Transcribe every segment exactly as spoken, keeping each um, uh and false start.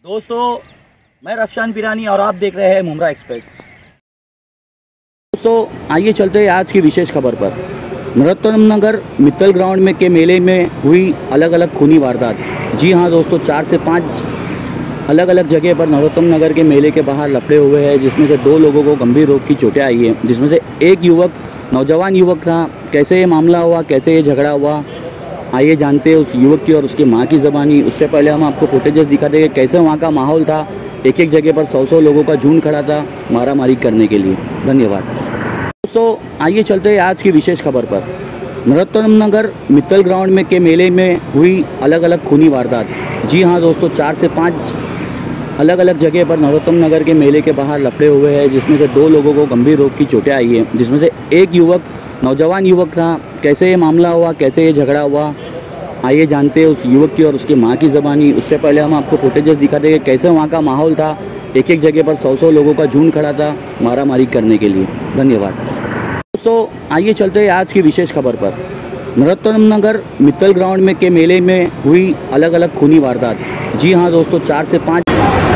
दोस्तों, मैं रफशान पिरानी और आप देख रहे हैं मुमरा एक्सप्रेस। दोस्तों, आइए चलते हैं आज की विशेष खबर पर। नरोत्तम नगर मित्तल ग्राउंड में के मेले में हुई अलग अलग खूनी वारदात। जी हाँ दोस्तों, चार से पाँच अलग अलग जगह पर नरोत्तम नगर के मेले के बाहर लफड़े हुए हैं, जिसमें से दो लोगों को गंभीर रोग की चोटें आई हैं, जिसमें से एक युवक नौजवान युवक था। कैसे ये मामला हुआ, कैसे ये झगड़ा हुआ, आइए जानते हैं उस युवक की और उसकी मां की ज़बानी। उससे पहले हम आपको फुटेजेस दिखा देंगे कैसे वहाँ का माहौल था। एक एक जगह पर सौ सौ लोगों का झुंड खड़ा था मारा मारी करने के लिए। धन्यवाद दोस्तों, आइए चलते हैं आज की विशेष खबर पर। नरोत्तम नगर मित्तल ग्राउंड में के मेले में हुई अलग अलग खूनी वारदात। जी हाँ दोस्तों, चार से पाँच अलग अलग जगह पर नरोत्तम नगर के मेले के बाहर लफड़े हुए हैं, जिसमें से दो लोगों को गंभीर रोग की चोटें आई हैं, जिसमें से एक युवक नौजवान युवक था। कैसे ये मामला हुआ, कैसे ये झगड़ा हुआ, आइए जानते हैं उस युवक की और उसकी मां की ज़बानी। उससे पहले हम आपको फुटेजेस दिखा देंगे कैसे वहाँ का माहौल था। एक एक जगह पर सौ सौ लोगों का झुंड खड़ा था मारा मारी करने के लिए। धन्यवाद दोस्तों, आइए चलते हैं आज की विशेष खबर पर। नरोत्तम नगर मित्तल ग्राउंड में के मेले में हुई अलग अलग खूनी वारदात। जी हाँ दोस्तों, चार से पाँच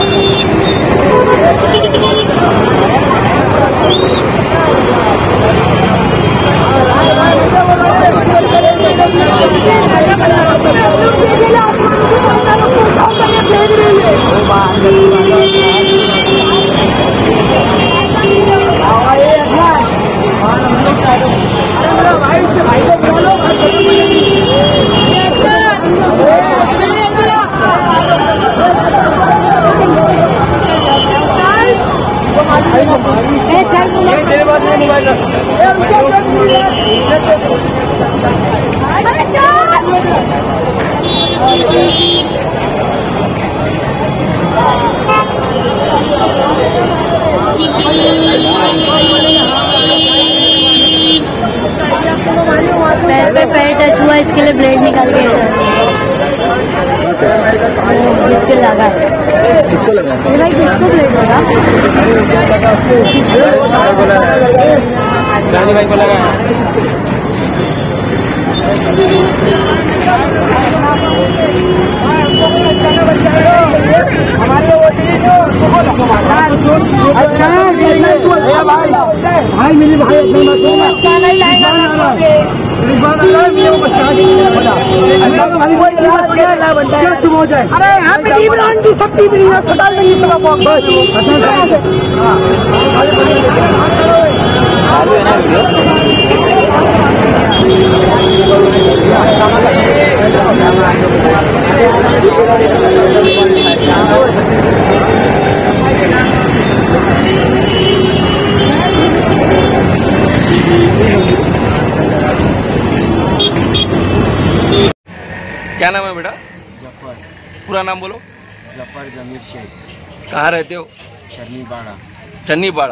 पैर पे पैर टच हुआ, इसके लिए ब्लेड निकाल के इसके लगा है। किसको लगा है? भाई किसको ब्लेड लगा? रानी भाई को लगा। भाई मेरे भाई अरे यहाँ पे टीम की सब टीम सटा देंगे क्या नाम है बेटा? जफर। पूरा नाम बोलो। जफर जमीर शेख। कहाँ रहते हो? चन्नी बाड़ा। चन्नी बाड़ा।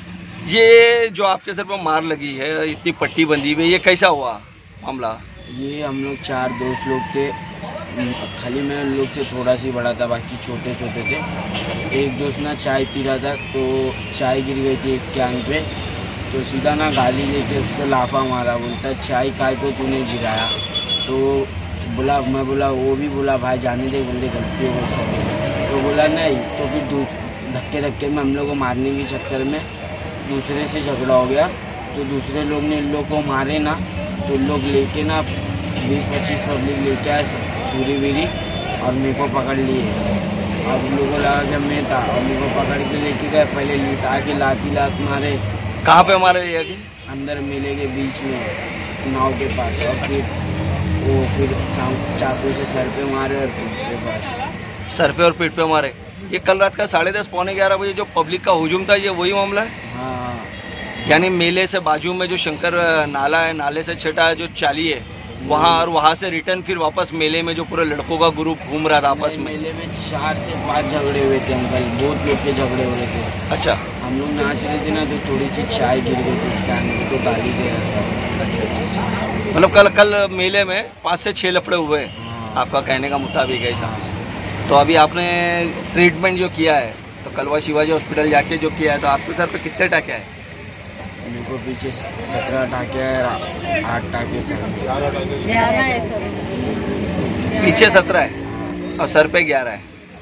ये जो आपके सर पर मार लगी है, इतनी पट्टी बंधी हुई है, ये कैसा हुआ मामला? ये हम लोग चार दोस्त लोग थे, खाली मैं उन लोग से थोड़ा सी बड़ा था, बाकी छोटे छोटे थे। एक दोस्त ना चाय पी रहा था तो चाय गिर गई थी एक कैन पे, तो सीधा ना गाली लेके उसको लाफा मारा। बोलता चाय काय को तूने गिराया? तो बोला, मैं बोला, वो भी बोला भाई जाने दे, बोले गलती हो गई। तो बोला नहीं, तो फिर धक्के धक्के में हम लोग को मारने के चक्कर में दूसरे से झगड़ा हो गया। तो दूसरे लोग ने इन लोग को मारे ना, तो लोग लेके ना बीस पच्चीस पब्लिक लेके आए छुरी वीरी और मेरे को पकड़ लिए। और उन लोगों को लगा कि मैं था और मेरे को पकड़ के लेके गए। पहले लिटा के लाती लात मारे। कहाँ पे मारे? ये अभी अंदर मेले के बीच में नाव के पास, और फिर वो फिर चाकू से सर पे मारे और पीठ पे पास। सर पे और पीठ पे मारे। ये कल रात का साढ़े दस पौने ग्यारह बजे जो पब्लिक का हुजूम था, ये वही मामला है? हाँ, यानी मेले से बाजू में जो शंकर नाला है, नाले से छटा है जो चाली है वहाँ, और वहाँ से रिटर्न फिर वापस मेले में जो पूरे लड़कों का ग्रुप घूम रहा था आपस में। मेले में चार से पाँच झगड़े हुए थे अंकल, बहुत लोग के झगड़े हो रहे थे। अच्छा, हम लोग नाच रहे थे ना, तो थोड़ी सी चाय गिर गई थी, उसका हम को गाली दे रहा था। अच्छा अच्छा, मतलब कल कल मेले में पाँच से छः लफड़े हुए आपका कहने का मुताबिक है साहब। तो अभी आपने ट्रीटमेंट जो किया है तो कलवा शिवाजी हॉस्पिटल जाके जो किया है, तो आपके सर पे कितने टाके हैं? मेरे को पीछे सत्रह टाके है, आठ टाके सर ग्यारह है सर। पीछे सत्रह है और सर पे ग्यारह है।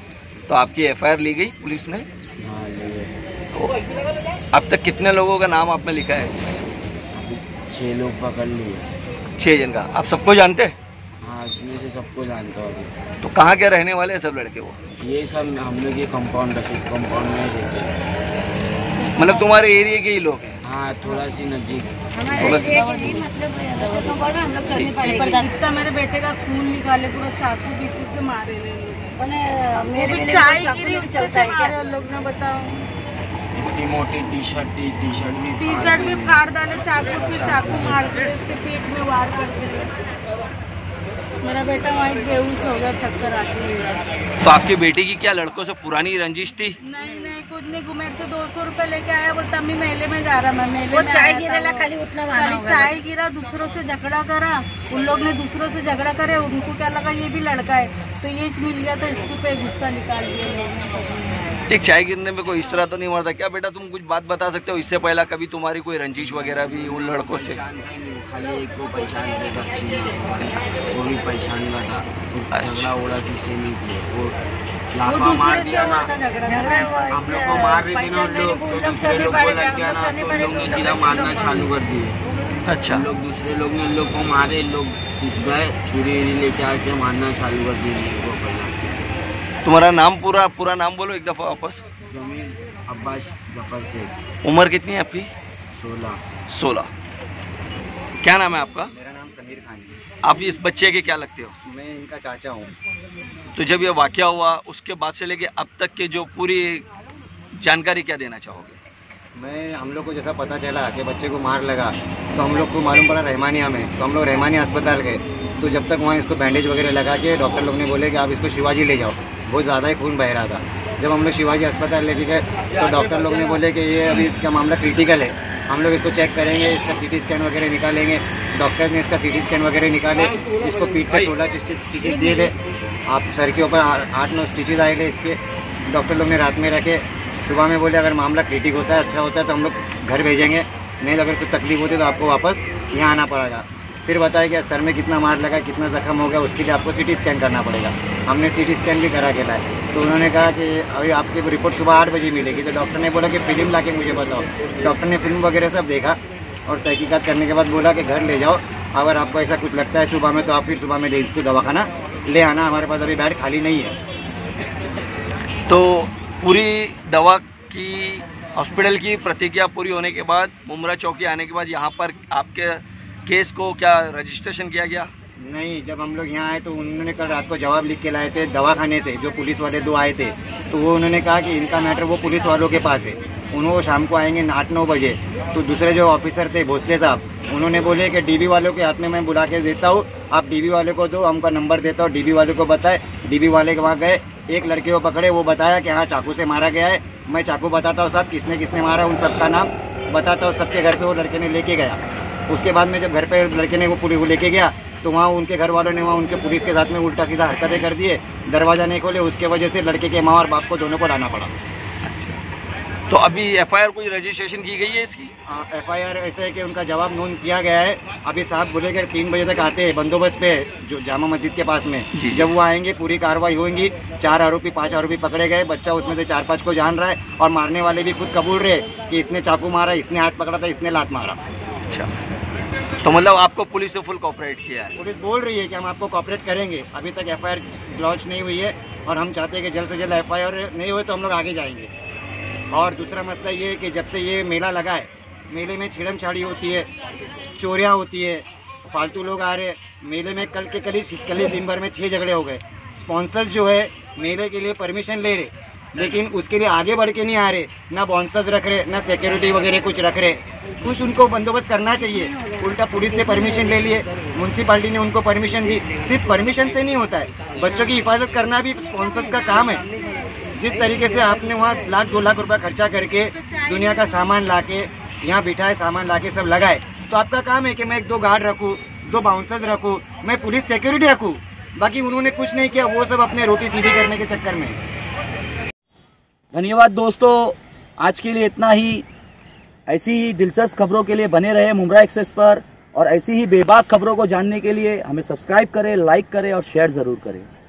तो आपकी एफ आई आर ली गई पुलिस ने? हाँ ले गए। तो अब तक कितने लोगों का नाम आपने लिखा है इसमें? अभी छः लोग पकड़ लिए। छः जन का। आप सबको जानते हैं? हाँ उसमें से सबको जानता हूँ अभी। तो कहाँ के रहने वाले हैं सब लड़के वो? ये सब हम लोग ये कंपाउंड रशीद कंपाउंड में रहते हैं। मतलब तुम्हारे एरिया के ही लोग हैं? हाँ थोड़ा सी नज़दीक। इतना मेरे बेटे का खून निकाले, पूरा चाकू बीकू से मारे ले लोग। मेरे चाय गिरी उससे से मारे लोग ने, बताओ। मोटी मोटी T shirt T T shirt भी टी शर्ट भी फाड़ डाले चाकू से, चाकू मार के उसके पेट में वार करके। मेरा बेटा वहीं बेहोश हो गया, चक्कर आती है। तो आपकी बेटी की क्या लड़कों से पुरानी रंजिश थी? नहीं नहीं कुछ नहीं, घुमेर से दो सौ रुपए लेके आया, बोलता अम्मी मेले में जा रहा, मैं मेले वो में चाय आया गिरेला था। खाली उतना खाली माना चाय गिरा, दूसरों से झगड़ा करा, उन लोग ने दूसरों से झगड़ा करे, उनको क्या लगा ये भी लड़का है, तो ये मिल गया तो इसके पे गुस्सा निकाल दिया। एक चाय गिरने में कोई इस तरह तो नहीं मरता क्या? बेटा तुम कुछ बात बता सकते हो, इससे पहला कभी तुम्हारी कोई रंजिश वगैरह भी उन लड़कों से? खाली एक को पहचान के बच्ची वो भी पहचान का था, झगड़ा उड़ा किसी नहीं किया, वो लाफा मार दिया ना, हम लोग को मार रही थी ना लोग, तो दूसरे लोग को लग गया ना, तो लोग ने सीधा मारना चालू कर दिए। अच्छा। लोग दूसरे लोग ने लोग को मारे, लोग गए छुरी लेके आके मारना चालू कर दिए। तुम्हारा नाम पूरा पूरा नाम बोलो एक दफ़ा वापस। जमीर अब्बास जफर शेख। उम्र कितनी है आपकी? सोलह। सोलह। क्या नाम है आपका? मेरा नाम समीर खान है। आप इस बच्चे के क्या लगते हो? मैं इनका चाचा हूँ। तो जब ये वाकया हुआ उसके बाद से लेके अब तक के जो पूरी जानकारी क्या देना चाहोगे? मैं हम लोग को जैसा पता चला कि बच्चे को मार लगा, तो हम लोग को मालूम पड़ा रहमानिया में, तो हम लोग रहमानिया अस्पताल गए। तो जब तक वहाँ इसको बैंडेज वगैरह लगा के डॉक्टर लोग ने बोले कि आप इसको शिवाजी ले जाओ, बहुत ज़्यादा ही खून बह रहा था। जब हम लोग शिवाजी अस्पताल लेके गए तो डॉक्टर लोग ने बोले कि ये अभी इसका मामला क्रिटिकल है, हम लोग इसको चेक करेंगे, इसका सीटी स्कैन वगैरह निकालेंगे। डॉक्टर ने इसका सीटी स्कैन वगैरह निकाले, इसको पीठ पे सोलह स्टिचेज दिए थे, आप सर के ऊपर आठ नौ स्टिचेज आए थे इसके। डॉक्टर लोग ने रात में रखे, सुबह में बोले अगर मामला क्रिटिक होता है, अच्छा होता है तो हम लोग घर भेजेंगे, नहीं अगर कुछ तकलीफ होती है तो आपको वापस यहाँ आना पड़ेगा। फिर बताया कि सर में कितना मार लगा, कितना जख्म हो गया, उसके लिए आपको सीटी स्कैन करना पड़ेगा। हमने सीटी स्कैन भी करा के लाए, तो उन्होंने कहा कि अभी आपकी रिपोर्ट सुबह आठ बजे मिलेगी। तो डॉक्टर ने बोला कि फिल्म ला के मुझे बताओ। डॉक्टर ने फिल्म वगैरह सब देखा और तहकीकात करने के बाद बोला कि घर ले जाओ, अगर आपको ऐसा कुछ लगता है सुबह में तो आप फिर सुबह में ले इसको दवाखाना ले आना, हमारे पास अभी बेड खाली नहीं है। तो पूरी दवा की हॉस्पिटल की प्रतिक्रिया पूरी होने के बाद मुमरा चौकी आने के बाद यहाँ पर आपके केस को क्या रजिस्ट्रेशन किया गया? नहीं, जब हम लोग यहाँ आए तो उन्होंने कल रात को जवाब लिख के लाए थे दवाखाने से, जो पुलिस वाले दो आए थे, तो वो उन्होंने कहा कि इनका मैटर वो पुलिस वालों के पास है, उन्होंने शाम को आएंगे आठ नौ बजे। तो दूसरे जो ऑफिसर थे भोसले साहब, उन्होंने बोले कि डीबी वालों के हाथ में मैं बुला के देता हूँ, आप डीबी वाले को दो, हमका नंबर देता हूँ, डीबी वाले को बताए। डीबी वाले के वहाँ गए, एक लड़के को पकड़े, वो बताया कि हाँ चाकू से मारा गया है। मैं चाकू बताता हूँ साहब किसने किसने मारा, उन सबका नाम बताता हूँ, सबके घर पे वो लड़के ने लेके गया। उसके बाद में जब घर पे लड़के ने वो पुलिस को लेके गया तो वहाँ उनके घर वालों ने वहाँ उनके पुलिस के साथ में उल्टा सीधा हरकतें कर दिए, दरवाज़ा नहीं खोले, उसके वजह से लड़के के माँ और बाप को दोनों को लाना पड़ा। तो अभी एफ आई आर कोई रजिस्ट्रेशन की गई है इसकी? एफ आई आर ऐसे है कि उनका जवाब नोट किया गया है। अभी साहब बोले कि तीन बजे तक आते हैं, बंदोबस्त पे जो जामा मस्जिद के पास में, जब वो आएंगे पूरी कार्रवाई होगी। चार आरोपी पांच आरोपी पकड़े गए, बच्चा उसमें से चार पाँच को जान रहा है, और मारने वाले भी खुद कबूल रहे कि इसने चाकू मारा, इसने हाथ पकड़ा था, इसने लात मारा। अच्छा, तो मतलब आपको पुलिस ने फुल कोऑपरेट किया है? पुलिस बोल रही है कि हम आपको कोऑपरेट करेंगे। अभी तक एफ आई आर लॉन्च नहीं हुई है और हम चाहते हैं कि जल्द से जल्द एफ आई आर नहीं हुए तो हम लोग आगे जाएंगे। और दूसरा मसला ये है कि जब से ये मेला लगा है, मेले में छिड़म छाड़ी होती है, चोरियाँ होती है, फालतू लोग आ रहे। मेले में कल के कल ही कल ही दिन भर में छः झगड़े हो गए। स्पॉन्सर्स जो है मेले के लिए परमिशन ले रहे, लेकिन उसके लिए आगे बढ़ के नहीं आ रहे, ना बॉन्सर्स रख रहे, ना सिक्योरिटी वगैरह कुछ रख रहे। कुछ उनको बंदोबस्त करना चाहिए। उल्टा पुलिस से परमिशन ले लिए, म्यूनसिपालिटी ने उनको परमिशन दी। सिर्फ परमिशन से नहीं होता है, बच्चों की हिफाजत करना भी स्पॉन्सर्स का काम है। जिस तरीके से आपने वहाँ लाख दो लाख रुपया खर्चा करके दुनिया का सामान लाके यहाँ बिठाए, सामान लाके सब लगाए, तो आपका काम है कि मैं एक दो गार्ड रखूँ, दो बाउंसर्स रखूँ, मैं पुलिस सिक्योरिटी रखूँ। बाकी उन्होंने कुछ नहीं किया, वो सब अपने रोटी सीधी करने के चक्कर में। धन्यवाद दोस्तों, आज के लिए इतना ही। ऐसी ही दिलचस्प खबरों के लिए बने रहे मुमरा एक्सप्रेस पर, और ऐसी ही बेबाक खबरों को जानने के लिए हमें सब्सक्राइब करें, लाइक करें और शेयर ज़रूर करें।